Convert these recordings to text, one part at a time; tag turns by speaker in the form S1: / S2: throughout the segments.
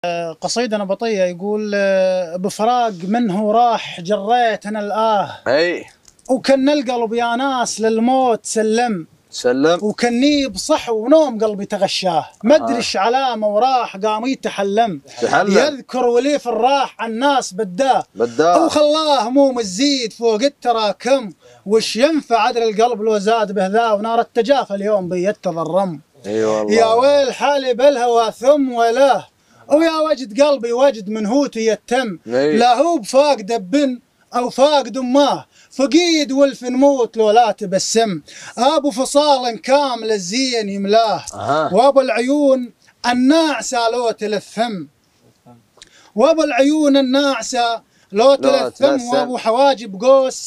S1: قصيدة نبطية يقول بفراق منه راح جريتنا الآه
S2: اي
S1: وكن القلب يا ناس للموت سلم وكني بصح ونوم قلبي تغشاه ما ادري ايش علامه وراح قام يتحلم يذكر ولي في الراح عن الناس بداه وخلاه هموم تزيد فوق التراكم وش ينفع عدل القلب لو زاد به ذا ونار التجافى اليوم بيتضرم. يا ويل حالي بالهوى ثم ولاه ويا وجد قلبي وجد من هوتي يتم لا هو بفاقد ابن او فاقد اماه فقيد ولف نموت لو لا تبسم ابو فصال كامل الزين يملاه وابو العيون الناعسه لو تلثم وابو العيون الناعسه لو تلثم وابو حواجب قوس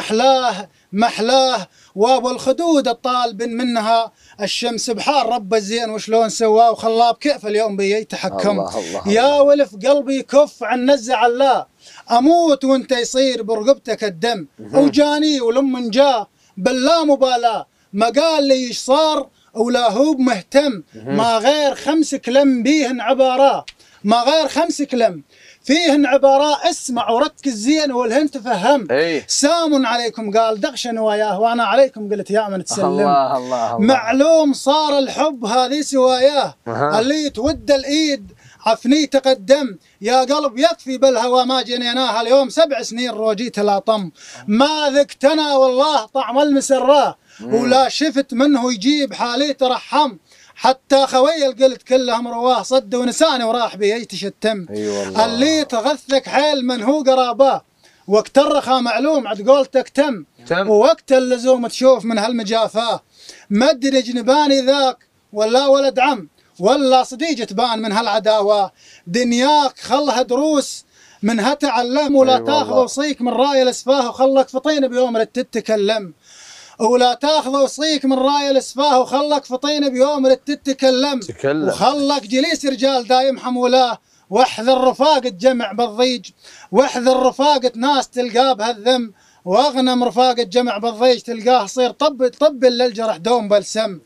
S1: محلاه وابو الخدود الطالب منها الشمس بحار رب الزين وشلون سواه وخلاه بكيف اليوم بيتحكم. يا ولف قلبي كف عن نزع الله اموت وانت يصير برقبتك الدم وجاني ولمن جاه باللا مبالاه ما قال لي ايش صار ولا هو مهتم ما غير 5 كلم بيهن عباره ما غير 5 كلم فيهن عبارة اسمع وركز زين والهن تفهم. سام عليكم قال دغشن وياه وانا عليكم قلت يا من تسلم.
S2: الله
S1: معلوم صار الحب هذه سواياه اللي تود الايد عفني تقدم يا قلب يكفي بالهوى ما جنيناها اليوم 7 سنين روجيت لا طم ما ذقتنا والله طعم المسراه ولا شفت منه يجيب حالي ترحم حتى خوي قلت كلهم رواه صد ونساني وراح بي يتشتم. اللي تغثك حيل من هو قراباه وقت الرخا معلوم عد قولتك تم ووقت اللزوم تشوف من هالمجافاه ما ادري جنباني ذاك ولا ولد عم ولا صديق تبان من هالعداوه دنياك خلها دروس منها تعلم ولا تاخذ وصيك من راي الاسفاه وخلك فطين بيوم لا تتكلم ولا تاخذ وصيك من راي الاسفاه وخلك فطين بيوم لا تتكلم وخلك جليس رجال دايم حمولاه واحذر رفاقة جمع بالضيج واحذر رفاقة ناس تلقاه بهالذم واغنم رفاقة جمع بالضيج تلقاه صير طب للجرح دوم بلسم.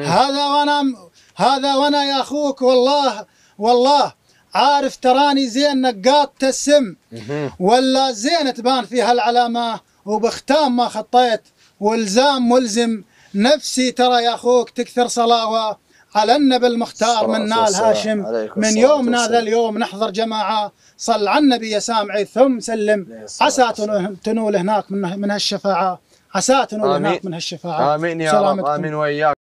S1: هذا وانا يا اخوك والله عارف تراني زين نقاط السم ولا زين تبان فيها العلامة وبختام ما خطيت والزام ملزم نفسي ترى يا اخوك تكثر صلاوة على النبي المختار من نال هاشم من يومنا ذا اليوم نحضر جماعة صل على النبي يا سامعي ثم سلم عسى تنول هناك من هالشفاعة عسى تنول هناك من هالشفاعة.
S2: آمين يا رب آمين وإياك.